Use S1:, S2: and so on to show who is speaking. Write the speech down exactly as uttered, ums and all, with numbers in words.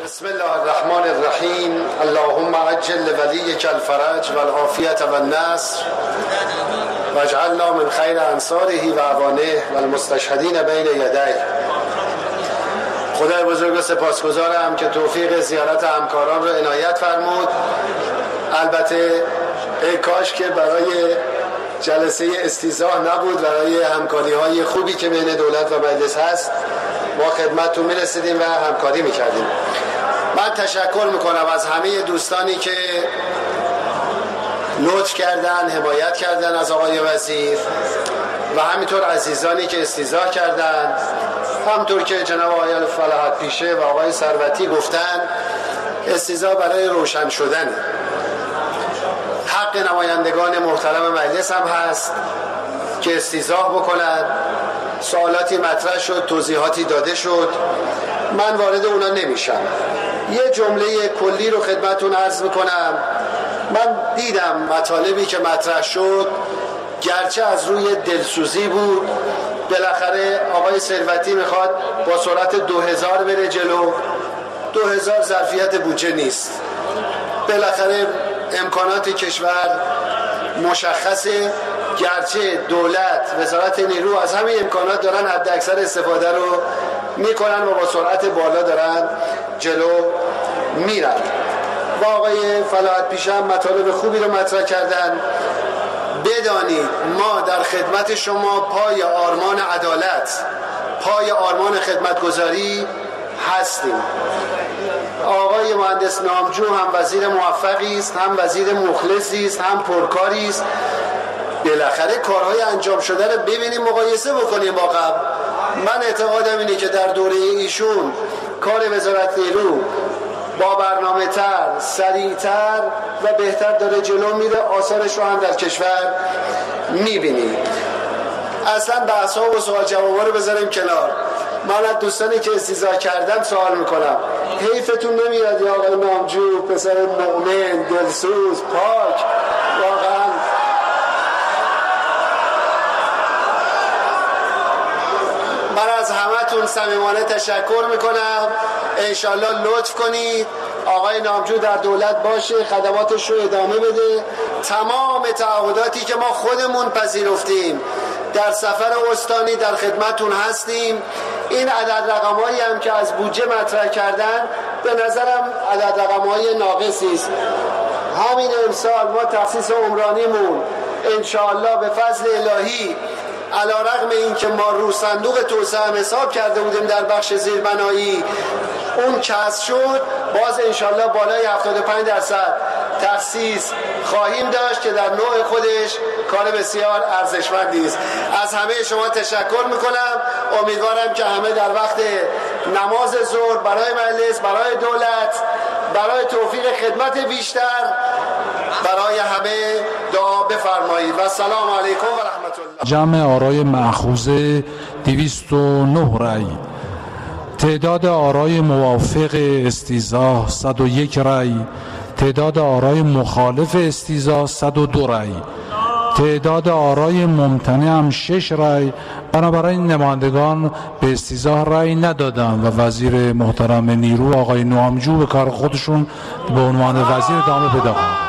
S1: بسم الله الرحمن الرحیم. اللهم عجل لولیک الفرج والعافیة والنصر واجعلنا من خیر انصاره و اعوانه والمستشهدین بین یدیه. خدای بزرگ و سپاسگزارم که توفیق زیارت همکاران رو عنایت فرمود. البته ای کاش که برای جلسه استیضاح نبود، برای همکاری های خوبی که بین دولت و مجلس هست ما خدمتتون میرسیدیم و همکاری میکردیم. من تشکر میکنم از همه دوستانی که لطف کردن، حمایت کردن از آقای وزیر و همینطور عزیزانی که استیضاح کردن، همطور که جناب آقای فلاحت پیشه و آقای ثروتی گفتن استیضاح برای روشن شدن. حق نمایندگان محترم مجلس هم هست که استیضاح بکنن. سوالاتی مطرح شد، توضیحاتی داده شد، من وارد اونا نمیشم. یه جمله کلی رو خدمتون عرض میکنم. من دیدم مطالبی که مطرح شد گرچه از روی دلسوزی بود. بالاخره آقای ثروتی میخواد با سرعت دو هزار بره جلو. دو هزار ظرفیت بودجه نیست. بالاخره امکانات کشور مشخصه، گرچه دولت، وزارت نیرو از همه امکانات دارن حد اکثر استفاده رو میکنن و با سرعت بالا دارن جلو میرن. و آقای فلاحت پیشه هم مطالب خوبی رو مطرح کردن. بدانید ما در خدمت شما پای آرمان عدالت، پای آرمان خدمتگزاری هستیم. آقای مهندس نامجو هم وزیر موفقی است، هم وزیر مخلصی است، هم پرکاری است. بالاخره کارهای انجام شده رو ببینیم، مقایسه بکنیم با قبل. من اعتقادم اینه که در دوره ایشون کار وزارت نیرو با برنامه تر، سریعتر و بهتر داره جلو میره. آثارش رو هم در کشور میبینیم. اصلا بحث‌ها و سوال جوابا رو بذاریم کنار. من از دوستانی که استیضاح کردن سوال میکنم، حیفتون نمیاد یا آقای نامجو پسر مؤمن، دلسوز، پاک، واقعا من از همتون صمیمانه تشکر میکنم. انشالله لطف کنید آقای نامجو در دولت باشه، خدماتش رو ادامه بده. تمام تعهداتی که ما خودمون پذیرفتیم در سفر استانی در خدمتون هستیم. این عدد رقمایی هم که از بودجه مطرح کردن به نظرم عدد رقمای ناقصی است. همین امسال ما تخصیص عمرانیمون انشاءالله به فضل الهی، علی رغم این که ما رو صندوق توسعه هم حساب کرده بودیم در بخش زیربنایی، اون کسر شد، باز انشاءالله بالای هفتاد و پنج درصد تخصیص خواهیم داشت که در نوع خودش کار بسیار ارزشمندی است. از همه شما تشکر میکنم. امیدوارم که همه در وقت نماز ظهر برای مجلس، برای دولت، برای توفیق خدمت بیشتر برای همه دعا بفرمایید. و السلام علیکم و رحمت الله.
S2: جمع آرای مأخوذه دویست و نه رای. تعداد آرای موافق استیضاح صد و یک رای. تعداد آرای مخالف استیضاح صد و دو رای. تعداد آرای ممتنع هم شش رای. بنابراین نمایندگان به استیضاح رای ندادن و وزیر محترم نیرو آقای نامجو به کار خودشون به عنوان وزیر ادامه پیدا کنند.